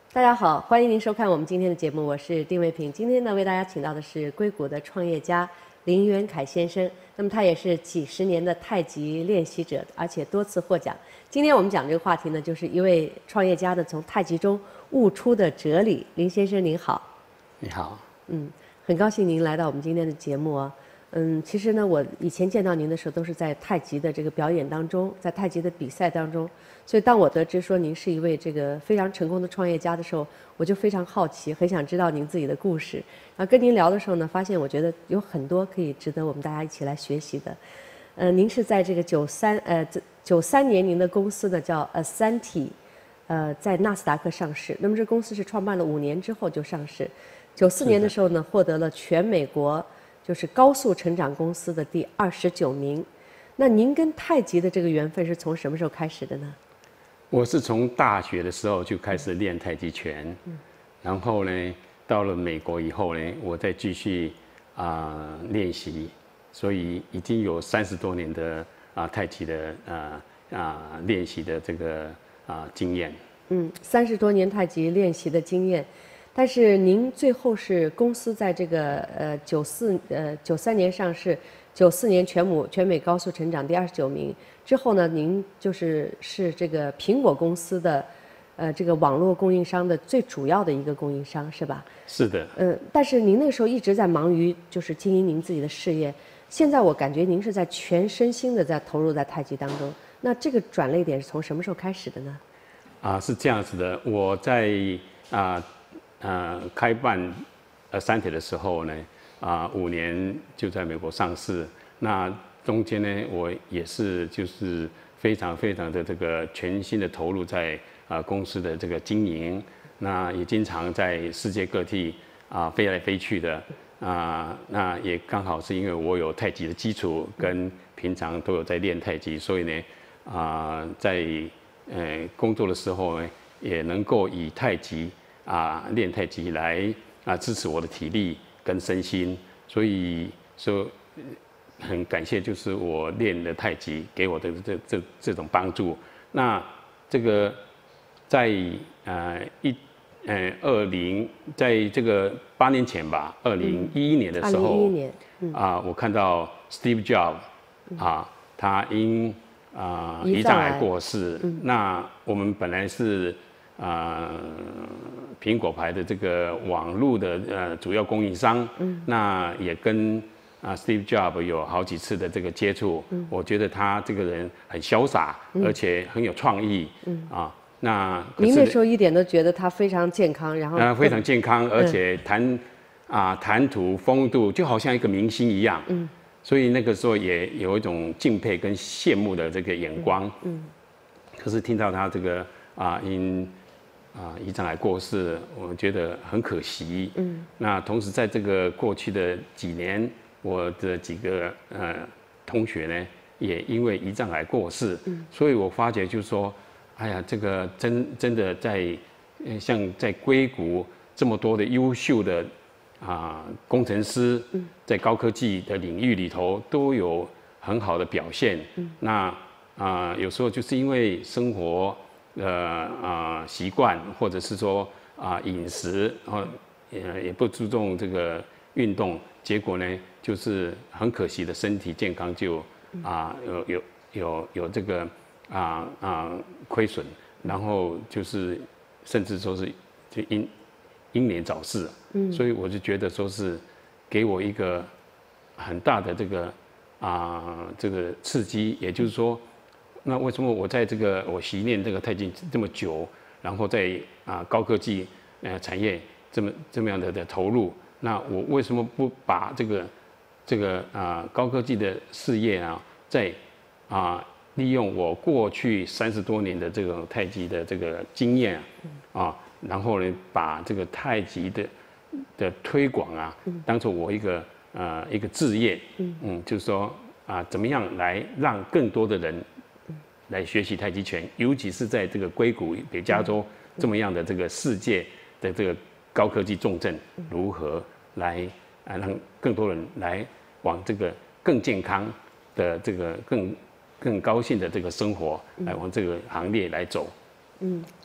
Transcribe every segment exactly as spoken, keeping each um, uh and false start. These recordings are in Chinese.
大家好，欢迎您收看我们今天的节目，我是丁卫平。今天呢，为大家请到的是硅谷的创业家林元凯先生。那么他也是几十年的太极练习者，而且多次获奖。今天我们讲这个话题呢，就是一位创业家的从太极中悟出的哲理。林先生您好。 你好。 嗯，很高兴您来到我们今天的节目啊。嗯，其实呢，我以前见到您的时候都是在太极的这个表演当中，在太极的比赛当中，所以当我得知说您是一位这个非常成功的创业家的时候，我就非常好奇，很想知道您自己的故事。然后跟您聊的时候呢，发现我觉得有很多可以值得我们大家一起来学习的。呃，您是在这个九三呃九三年，您的公司呢叫 Ascenti， 呃，在纳斯达克上市。那么这公司是创办了五年之后就上市。九四年的时候呢，获得了全美国就是高速成长公司的第二十九名。那您跟太极的这个缘分是从什么时候开始的呢？ 我是从大学的时候就开始练太极拳，嗯、然后呢，到了美国以后呢，我再继续啊、呃、练习，所以已经有三十多年的啊、呃、太极的啊啊练习的这个啊、呃、经验。 嗯，三十多年太极练习的经验。但是您最后是公司在这个呃九四呃九三年上市，九四年全母全美高速成长第二十九名之后呢，您就是是这个苹果公司的呃这个网络供应商的最主要的一个供应商，是吧？ 是的。 嗯、呃，但是您那个时候一直在忙于就是经营您自己的事业，现在我感觉您是在全身心的在投入在太极当中。那这个转捩点是从什么时候开始的呢？ 啊，是这样子的，我在啊。呃，开办呃三铁的时候呢，啊、呃，五年就在美国上市。那中间呢，我也是就是非常非常的这个全心的投入在啊、呃、公司的这个经营。那也经常在世界各地啊、呃、飞来飞去的啊、呃。那也刚好是因为我有太极的基础，跟平常都有在练太极，所以呢，啊、呃，在呃工作的时候呢，也能够以太极。啊，练太极来啊支持我的体力跟身心，所以说很感谢，就是我练的太极给我的这这这种帮助。那这个在呃一呃二零在这个八年前吧，二零一一年的时候， 二零一一年，嗯、 啊，我看到 Steve Jobs 啊，他因啊胰脏癌过世，嗯、那我们本来是。啊、呃，苹果牌的这个网络的呃主要供应商，嗯，那也跟啊、呃、Steve Jobs 有好几次的这个接触，嗯，我觉得他这个人很潇洒，嗯、而且很有创意，嗯啊，那您那时候一点都觉得他非常健康，然后啊、呃、非常健康，而且谈啊谈、呃、吐风度就好像一个明星一样，嗯，所以那个时候也有一种敬佩跟羡慕的这个眼光，嗯，嗯可是听到他这个啊、呃、因啊，胰脏癌过世，我觉得很可惜。嗯，那同时在这个过去的几年，我的几个呃同学呢，也因为胰脏癌过世，嗯，所以我发觉就是说，哎呀，这个真真的在，像在硅谷这么多的优秀的啊、呃、工程师，嗯，在高科技的领域里头都有很好的表现。嗯，那啊、呃、有时候就是因为生活。呃啊习惯，或者是说啊饮食，然后也也不注重这个运动，结果呢就是很可惜的身体健康就啊有有有有这个啊啊亏损，然后就是甚至说是就英英年早逝，嗯，所以我就觉得说是给我一个很大的这个啊这个刺激，也就是说。那为什么我在这个我习练这个太极这么久，然后在啊高科技呃产业这么这么样的的投入，那我为什么不把这个这个啊高科技的事业啊，在啊利用我过去三十多年的这种太极的这个经验啊，然后呢把这个太极的的推广啊，当做我一个呃一个志业，嗯，就是说啊怎么样来让更多的人。来学习太极拳，尤其是在这个硅谷、北加州这么样的这个世界的这个高科技重镇，如何来啊让更多人来往这个更健康的这个更更高兴的这个生活，来往这个行列来走。 嗯，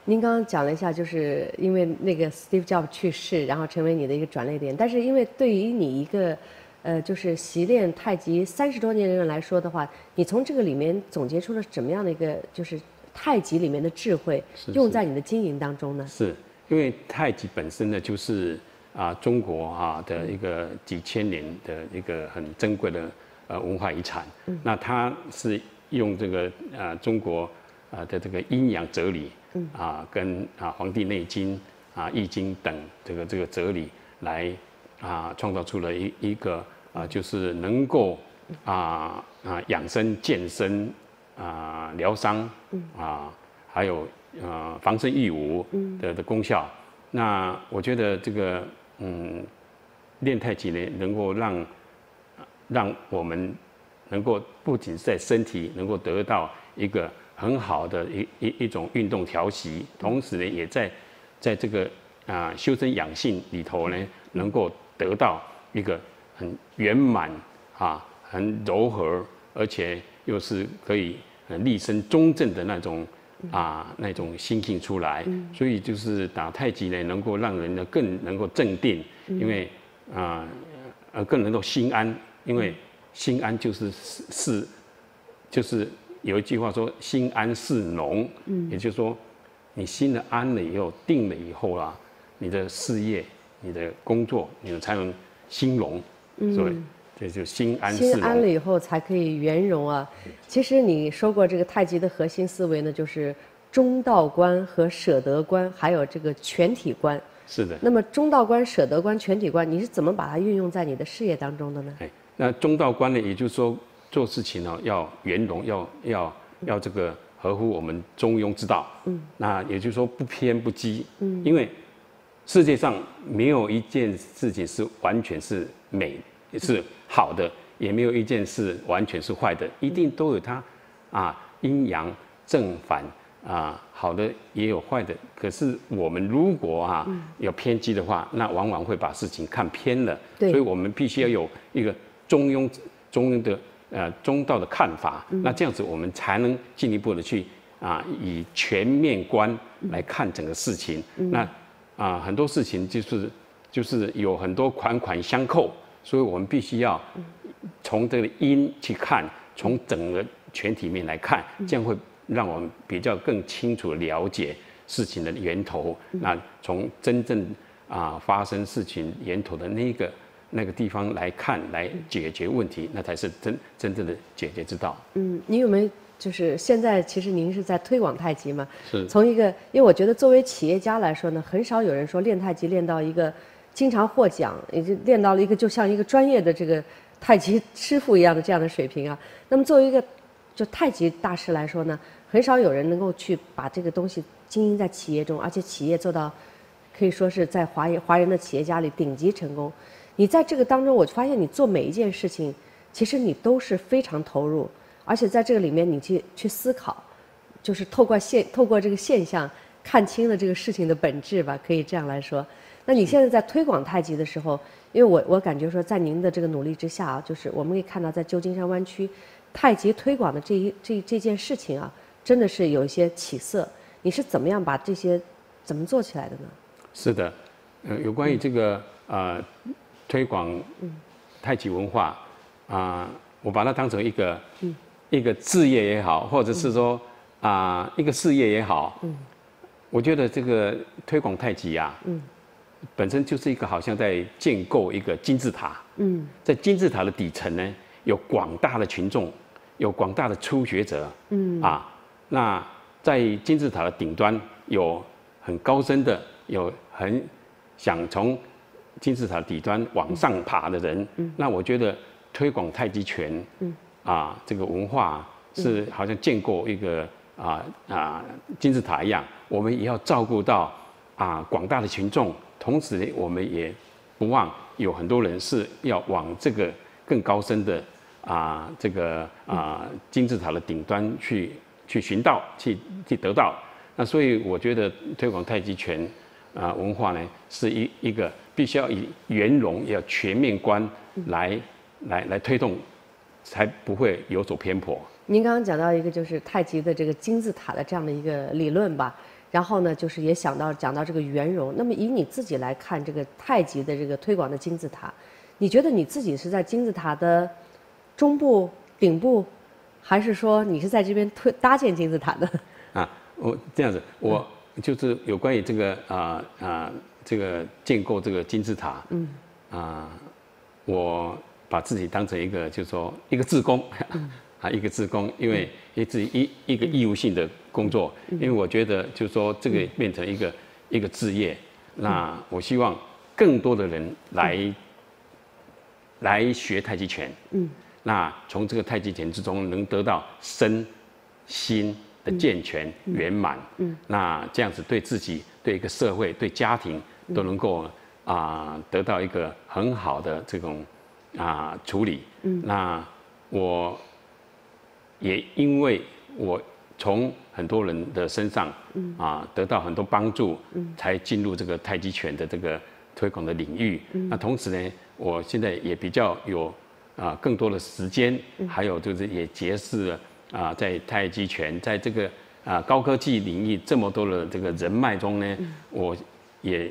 您刚刚讲了一下，就是因为那个 Steve Jobs 去世，然后成为你的一个转捩点。但是因为对于你一个，呃，就是习练太极三十多年的人来说的话，你从这个里面总结出了怎么样的一个，就是太极里面的智慧，用在你的经营当中呢？ 是因为太极本身呢，就是啊中国啊的一个几千年的一个很珍贵的呃文化遗产。嗯、那它是用这个呃中国啊的这个阴阳哲理。嗯、啊，跟啊《黄帝内经》啊《易经》等这个这个哲理来啊创造出了一一个啊，就是能够啊啊养生健身啊疗伤啊，还有呃防身御武的的功效。那我觉得这个嗯练太极呢，能够让让我们能够不仅在身体能够得到一个很好的一一一种运动调息，同时呢，也在在这个啊、呃、修身养性里头呢，能够得到一个很圆满啊、很柔和，而且又是可以立身中正的那种啊、呃、那种心性出来。所以就是打太极呢，能够让人呢更能够镇定，因为啊呃更能够心安，因为心安就是是就是。有一句话说“心安事农”，嗯，也就是说，你心的安了以后，定了以后啦，你的事业、你的工作，你才能兴隆。嗯，所以这就心安事农。 心安了以后才可以圆融啊。其实你说过，这个太极的核心思维呢，就是中道观和舍得观，还有这个全体观。 是的。 那么中道观、舍得观、全体观，你是怎么把它运用在你的事业当中的呢？ 哎，那中道观呢，也就是说。做事情呢、哦，要圆融，要要要这个合乎我们中庸之道。嗯，那也就是说不偏不激。嗯，因为世界上没有一件事情是完全是美是好的，也没有一件事完全是坏的，一定都有它啊阴阳正反啊，好的也有坏的。可是我们如果啊有偏激的话，那往往会把事情看偏了。所以我们必须要有一个中庸中庸的。呃，中道的看法，那这样子我们才能进一步的去啊，以全面观来看整个事情。嗯、那啊，很多事情就是就是有很多环环相扣，所以我们必须要从这个因去看，从整个全体面来看，这样会让我们比较更清楚了解事情的源头。那从真正啊发生事情源头的那个。那个地方来看，来解决问题，那才是真真正的解决之道。嗯， 你有没有就是现在其实您是在推广太极嘛？ 是。 从一个，因为我觉得作为企业家来说呢，很少有人说练太极练到一个经常获奖，也就练到了一个就像一个专业的这个太极师傅一样的这样的水平啊。那么作为一个就太极大师来说呢，很少有人能够去把这个东西经营在企业中，而且企业做到可以说是在华华人的企业家里顶级成功。你在这个当中，我发现你做每一件事情，其实你都是非常投入，而且在这个里面你去去思考，就是透过现透过这个现象看清了这个事情的本质吧，可以这样来说。那你现在在推广太极的时候，因为我我感觉说，在您的这个努力之下啊，就是我们可以看到在旧金山湾区，太极推广的这一这这件事情啊，真的是有一些起色。你是怎么样把这些怎么做起来的呢？ 是的，呃，有关于这个呃。推广太极文化啊、呃，我把它当成一个、嗯、一个事业也好，或者是说啊、呃、一个事业也好，嗯、我觉得这个推广太极啊，嗯、本身就是一个好像在建构一个金字塔。嗯、在金字塔的底层呢，有广大的群众，有广大的初学者。嗯、啊，那在金字塔的顶端有很高深的，有很想从金字塔底端往上爬的人，嗯、那我觉得推广太极拳，嗯、啊，这个文化是好像建构一个啊啊金字塔一样，我们也要照顾到啊广大的群众，同时呢，我们也不忘有很多人是要往这个更高深的啊这个啊金字塔的顶端去去寻道，去去得到。那所以我觉得推广太极拳啊文化呢，是一一个。必须要以圆融、要全面观来、嗯、来来推动，才不会有所偏颇。 您刚刚讲到一个就是太极的这个金字塔的这样的一个理论吧， 然后呢，就是也想到讲到这个圆融。那么以你自己来看这个太极的这个推广的金字塔，你觉得你自己是在金字塔的中部、顶部，还是说你是在这边推搭建金字塔的？ 啊，我这样子，我就是有关于这个啊啊、呃呃、这个建构这个金字塔，嗯啊、呃，我把自己当成一个就是说一个志工。嗯啊，一个志工，因为一自一一个义务性的工作，因为我觉得就是说这个变成一个一个志业，那我希望更多的人来来学太极拳，嗯，那从这个太极拳之中能得到身心的健全圆满，嗯，那这样子对自己、对一个社会、对家庭都能够啊、呃、得到一个很好的这种啊、呃、处理，嗯，那我。也因为我从很多人的身上啊得到很多帮助，才进入这个太极拳的这个推广的领域。那同时呢，我现在也比较有啊更多的时间，还有就是也结识了啊在太极拳在这个啊高科技领域这么多的这个人脉中呢，我也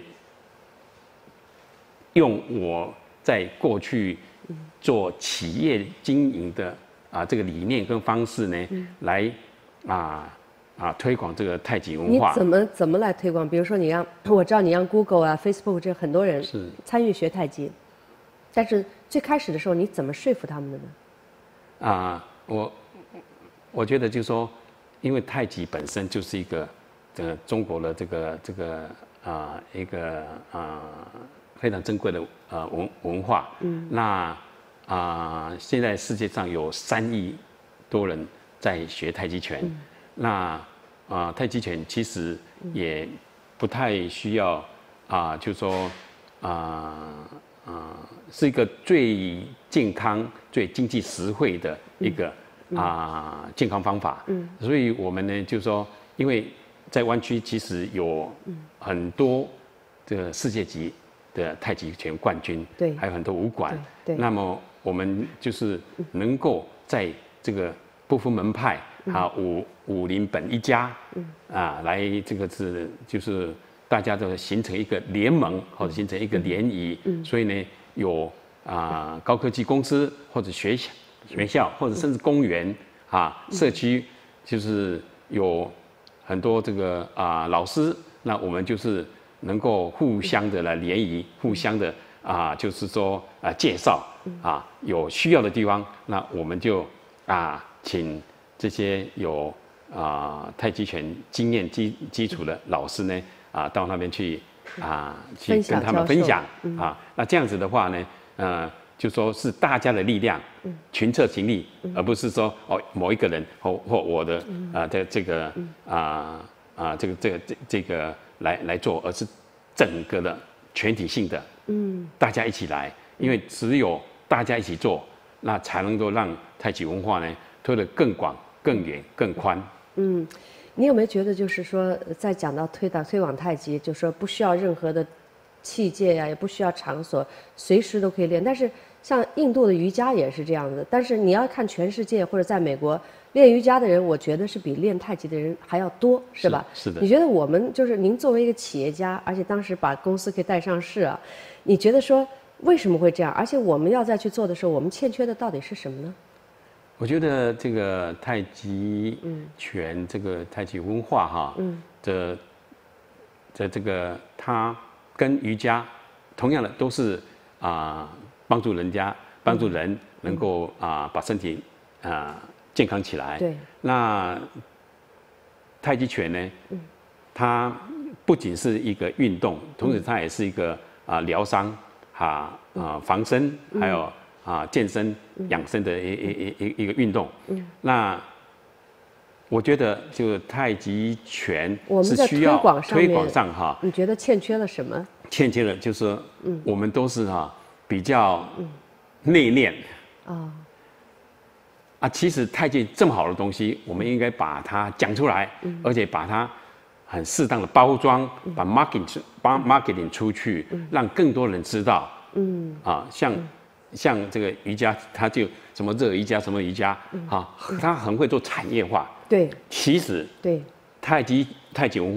用我在过去做企业经营的。啊，这个理念跟方式呢，嗯、来啊啊推广这个太极文化。 你怎么怎么来推广？比如说，你让我知道你让 Google 啊、Facebook 这很多人参与学太极，但是最开始的时候，你怎么说服他们的呢？ 啊，我我觉得就是说，因为太极本身就是一个呃中国的这个这个啊、呃、一个啊、呃、非常珍贵的呃文文化。嗯，那。啊、呃，现在世界上有三亿多人在学太极拳，嗯、那啊、呃，太极拳其实也不太需要啊、呃，就是说啊啊、呃呃，是一个最健康、最经济实惠的一个啊、嗯呃、健康方法。嗯，所以我们呢，就是说，因为在湾区其实有很多这个世界级的太极拳冠军，对，还有很多武馆，对，那么。我们就是能够在这个不分门派啊，武武林本一家啊，来这个是就是大家都形成一个联盟或者形成一个联谊，所以呢有啊高科技公司或者学校学校或者甚至公园啊社区，就是有很多这个啊老师，那我们就是能够互相的来联谊，互相的。啊，就是说啊，介绍啊，有需要的地方，那我们就啊，请这些有啊太极拳经验基基础的老师呢，啊，到那边去啊，去跟他们分享啊。那这样子的话呢，呃，就说是大家的力量，群策群力，而不是说哦某一个人或或我的啊的这个啊啊这个这个这这个来来做，而是整个的全体性的。嗯，大家一起来，因为只有大家一起做，那才能够让太极文化呢推得更广、更远、更宽。嗯， 你有没有觉得，就是说，在讲到推导推广太极，就是说不需要任何的器械呀、啊，也不需要场所，随时都可以练。但是像印度的瑜伽也是这样子，但是你要看全世界或者在美国练瑜伽的人，我觉得是比练太极的人还要多，是吧？ 是, 是的。 你觉得我们就是您作为一个企业家，而且当时把公司给带上市啊？你觉得说为什么会这样？而且我们要再去做的时候，我们欠缺的到底是什么呢？ 我觉得这个太极拳，嗯、这个太极文化哈，嗯，的的这个它跟瑜伽同样的都是啊帮、呃、助人家帮助人能够啊、呃、把身体啊、呃、健康起来。对。那太极拳呢，嗯、它不仅是一个运动，同时它也是一个。啊，疗伤，啊啊，防身，还有啊健身养生的一一一一一个运动。嗯，那我觉得就太极拳是需要推广上哈。 你觉得欠缺了什么？ 欠缺了就是我们都是哈比较内敛。啊。啊，其实太极这么好的东西，我们应该把它讲出来，而且把它。很适当的包装，把 marketing 把 marketing 出去，让更多人知道。嗯，啊，像像这个瑜伽，它就什么热瑜伽，什么瑜伽，啊，它很会做产业化。 对， 其实对太极太极文化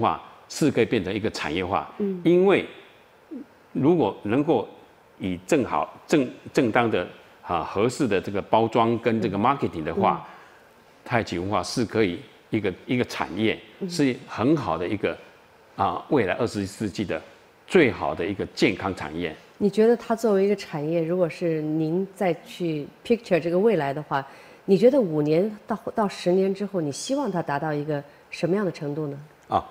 是可以变成一个产业化。嗯，因为如果能够以正好正正当的啊合适的这个包装跟这个 marketing 的话，嗯、太极文化是可以一个一个产业，是很好的一个啊未来二十一世纪的最好的一个健康产业。 你觉得它作为一个产业，如果是您再去 picture 这个未来的话，你觉得五年到到十年之后，你希望它达到一个什么样的程度呢？ 啊，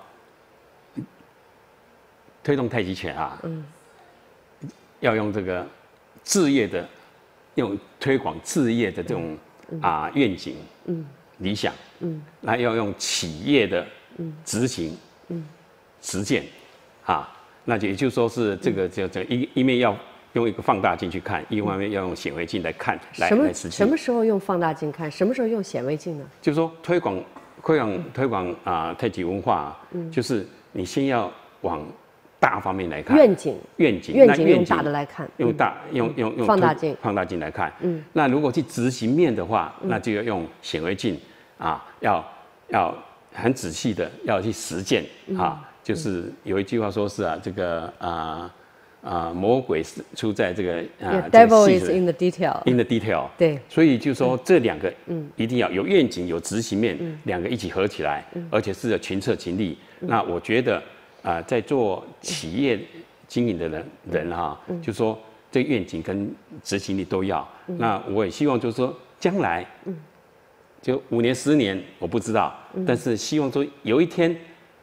推动太极拳啊，嗯，要用这个置业的，用推广置业的这种、嗯、啊愿景、嗯理想，嗯，那要用企业的执行、嗯实践，啊。那也就是说是这个叫叫一一面要用一个放大镜去看，一方面要用显微镜来看，来来实际。 什么时候用放大镜看？什么时候用显微镜呢？ 就是说推广推广推广啊、呃、太极文化，嗯，就是你先要往大方面来看。 愿景。 愿景。 愿景用大的来看。 用大、嗯、用用用放大镜。 放大镜来看。嗯。那如果去执行面的话， 嗯、 那就要用显微镜啊，要要很仔细的要去实践啊。嗯，就是有一句话说是啊，这个啊啊魔鬼是出在这个啊 ，Devil is in the detail。 in the detail。对。所以就说这两个，嗯，一定要有愿景、有执行面，两个一起合起来，而且是群策群力。那我觉得啊，在做企业经营的人人哈，就说这愿景跟执行力都要。那我也希望就是说将来，就五年、十年我不知道，但是希望说有一天。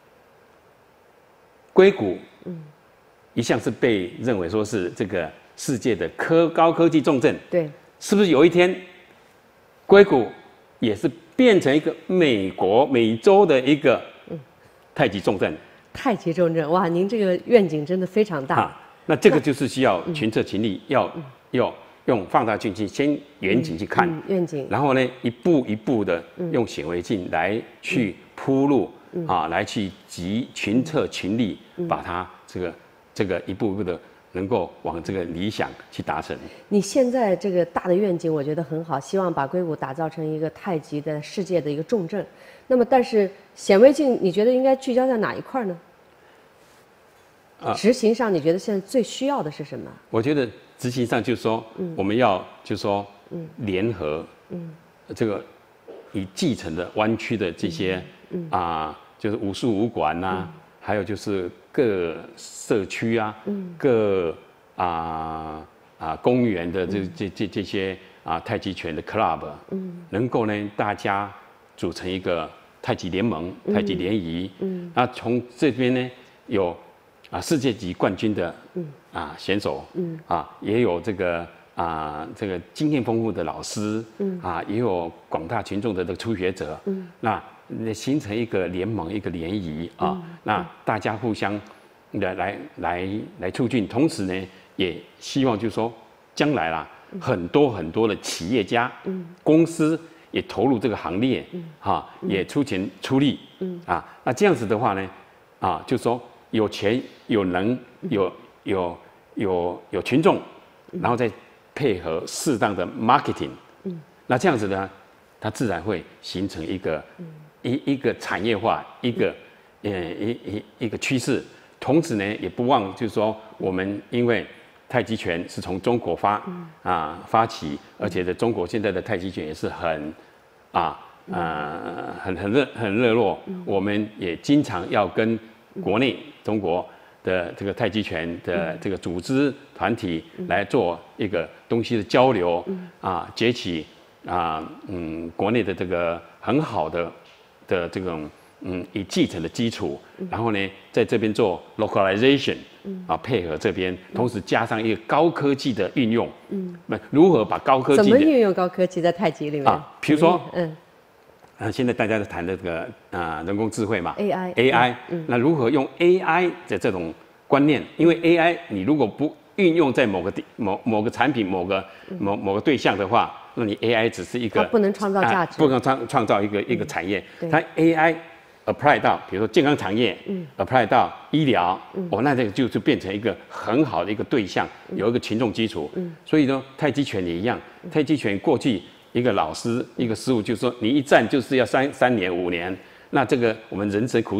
硅谷，嗯，一向是被认为说是这个世界的科高科技重镇， 对， 是不是有一天，硅谷也是变成一个美国美洲的一个太极重镇？ 太极重镇，哇，您这个愿景真的非常大。啊， 那这个就是需要群策群力，要要用放大镜去先远景去看， 嗯，愿景， 然后呢一步一步的用显微镜来去铺路。嗯、啊，来去集群策群力，把它这个这个一步一步的能够往这个理想去达成。 你现在这个大的愿景，我觉得很好，希望把硅谷打造成一个太极的世界的一个重镇。那么，但是显微镜，你觉得应该聚焦在哪一块呢？啊，执行上，你觉得现在最需要的是什么？ 我觉得执行上就是说，嗯、我们要就是说，嗯，联合，嗯，这个以继承的湾区的这些。嗯啊，就是武术武馆呐、啊，嗯、还有就是各社区啊，嗯、各啊啊公园的这这这这些啊太极拳的 club， 嗯，能够呢大家组成一个太极联盟、太极联谊，嗯，那从这边呢有啊世界级冠军的嗯啊选手，嗯啊也有这个啊这个经验丰富的老师，嗯啊也有广大群众的这个初学者，嗯那。形成一个联盟，一个联谊啊，嗯、那大家互相来来来来促进，同时呢，也希望就是说，将来啦，嗯、很多很多的企业家、嗯、公司也投入这个行列，嗯、啊，也出钱出力，嗯、啊，那这样子的话呢，啊，就是说有钱有能有有有有群众，然后再配合适当的 marketing，嗯、那这样子呢，它自然会形成一个。嗯一一个产业化，一个呃一一一个趋势，同时呢，也不忘就是说，我们因为太极拳是从中国发啊发起，而且在中国现在的太极拳也是很啊呃很很热很热络，我们也经常要跟国内中国的这个太极拳的这个组织团体来做一个东西的交流啊，崛起啊嗯国内的这个很好的。的这种嗯，以继承的基础，然后呢，在这边做 localization，嗯、啊，配合这边，同时加上一个高科技的运用，嗯，那如何把高科技怎么运用高科技在太极里面啊？比如说，嗯，啊，现在大家在谈的这个啊人工智慧嘛 ，A I，A I，嗯，那如何用 A I 的这种观念？因为 A I 你如果不运用在某个地某某个产品某个某某个对象的话。那你 A I 只是一个， 它不能创造价值， 啊、不能创创造一个、嗯、一个产业。它 A I apply 到，比如说健康产业、嗯、，apply 到医疗，嗯、哦，那这个就就变成一个很好的一个对象，嗯、有一个群众基础。嗯、所以呢，太极拳也一样，太极拳过去一个老师、一个师傅就说，你一站就是要三三年五年，那这个我们人生苦短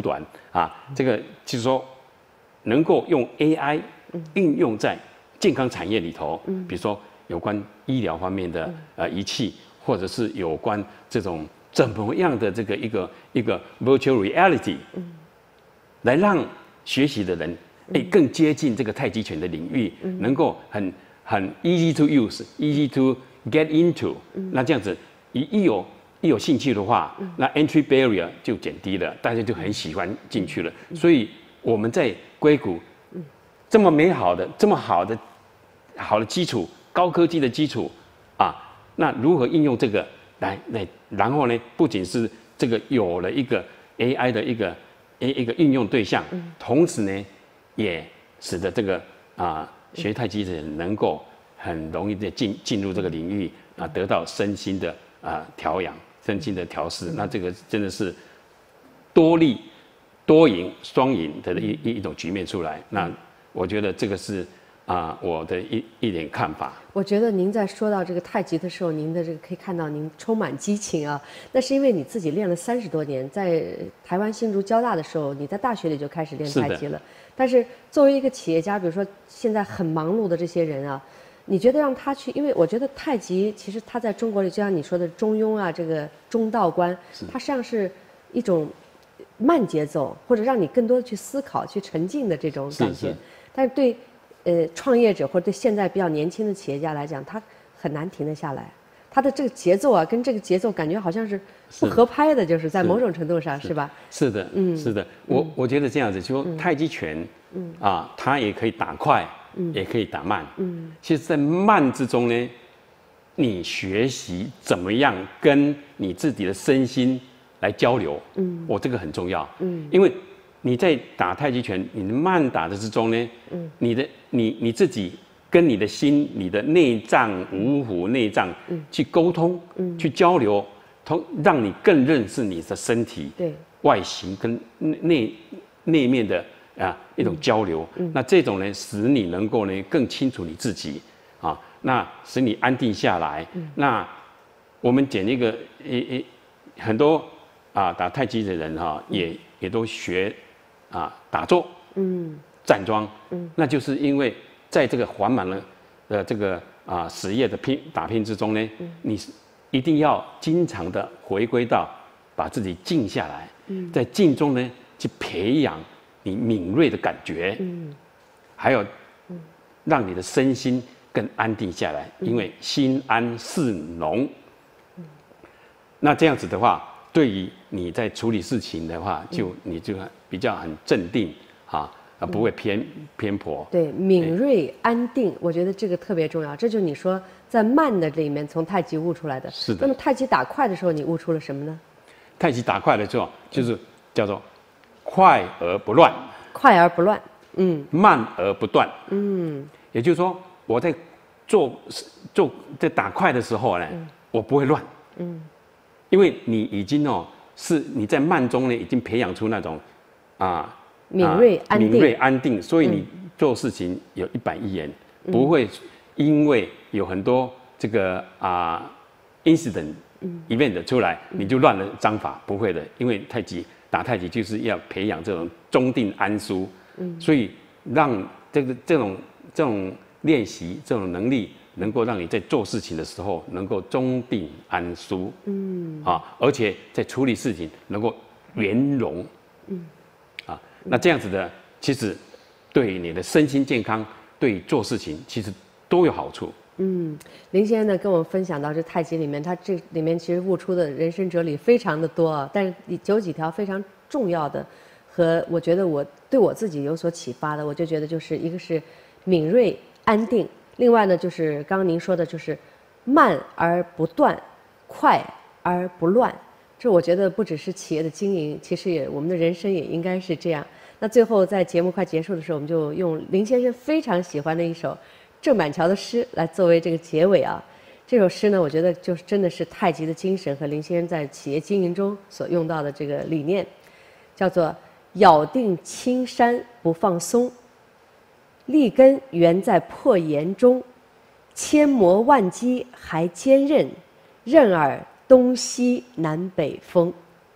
啊，这个就是说能够用 A I 运用在健康产业里头，比如说有关医疗方面的呃仪器，或者是有关这种怎么样的这个一个一个 virtual reality， 来让学习的人哎更接近这个太极拳的领域，能够很很 easy to use，easy to get into，那这样子一一有一有兴趣的话，那 entry barrier 就减低了，大家就很喜欢进去了。所以我们在硅谷这么美好的、这么好的好的基础、高科技的基础啊，那如何应用这个来来，然后呢，不仅是这个有了一个 A I 的一个一一个应用对象，同时呢，也使得这个啊学太极的人能够很容易的进进入这个领域啊，得到身心的啊调养、身心的调试。那这个真的是多利、多赢、双赢的一一一种局面出来。那我觉得这个是啊我的一一点看法。 我觉得您在说到这个太极的时候，您的这个可以看到您充满激情啊。那是因为你自己练了三十多年，在台湾新竹交大的时候，你在大学里就开始练太极了。但是作为一个企业家，比如说现在很忙碌的这些人啊，你觉得让他去？因为我觉得太极其实它在中国里，就像你说的中庸啊，这个中道观，它实际上是一种慢节奏，或者让你更多的去思考、去沉浸的这种感觉。是是但是对呃创业者或者对现在比较年轻的企业家来讲，他很难停得下来。他的这个节奏啊，跟这个节奏感觉好像是不合拍的，就是在某种程度上，是吧？ 是的，嗯，是的。我我觉得这样子，就说太极拳，嗯啊，它也可以打快，嗯，也可以打慢，嗯。其实，在慢之中呢，你学习怎么样跟你自己的身心来交流，嗯，我这个很重要，嗯，因为你在打太极拳，你慢打的之中呢，嗯，你的你你自己。跟你的心、你的内脏、五腑内脏去沟通、嗯、去交流，同让你更认识你的身体、对外形跟内内面的啊一种交流。嗯、那这种呢，使你能够呢更清楚你自己啊，那使你安定下来。嗯、那我们讲一个一一很多啊打太极的人哈、啊，也也都学啊打坐、嗯、站桩，嗯、那就是因为。在这个缓慢的的这个啊实业的拼打拼之中呢，嗯、你一定要经常的回归到把自己静下来，嗯、在静中呢去培养你敏锐的感觉，嗯、还有让你的身心更安定下来，嗯、因为心安事浓。嗯、那这样子的话，对于你在处理事情的话，就你就比较很镇定啊。啊，不会偏偏颇。对，敏锐、安定，我觉得这个特别重要。这就是你说在慢的里面从太极悟出来的。是的。那么太极打快的时候，你悟出了什么呢？太极打快的时候，就是叫做快而不乱。快而不乱，嗯。慢而不断，嗯。也就是说，我在做做在打快的时候呢，嗯、我不会乱，嗯。因为你已经哦，是你在慢中呢，已经培养出那种啊。敏锐安定，敏锐安定，所以你做事情有一板一眼，嗯、不会因为有很多这个啊、呃、incident、嗯、event 出来，你就乱了章法，不会的，因为太极打太极就是要培养这种中定安舒，嗯、所以让这个这种这种练习这种能力，能够让你在做事情的时候能够中定安舒，嗯啊，而且在处理事情能够圆融，嗯。那这样子的，其实对你的身心健康，对做事情其实都有好处。嗯，林先生呢跟我们分享到这太极里面，他这里面其实悟出的人生哲理非常的多啊，但是有几条非常重要的，和我觉得我对我自己有所启发的，我就觉得就是一个是敏锐安定，另外呢就是刚刚您说的就是慢而不断，快而不乱。这我觉得不只是企业的经营，其实也我们的人生也应该是这样。那最后在节目快结束的时候，我们就用林先生非常喜欢的一首郑板桥的诗来作为这个结尾啊。这首诗呢，我觉得就是真的是太极的精神和林先生在企业经营中所用到的这个理念，叫做“咬定青山不放松，立根原在破岩中，千磨万击还坚韧，任尔东西南北风”。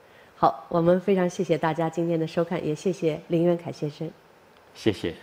好，我们非常谢谢大家今天的收看，也谢谢林元凯先生。 谢谢。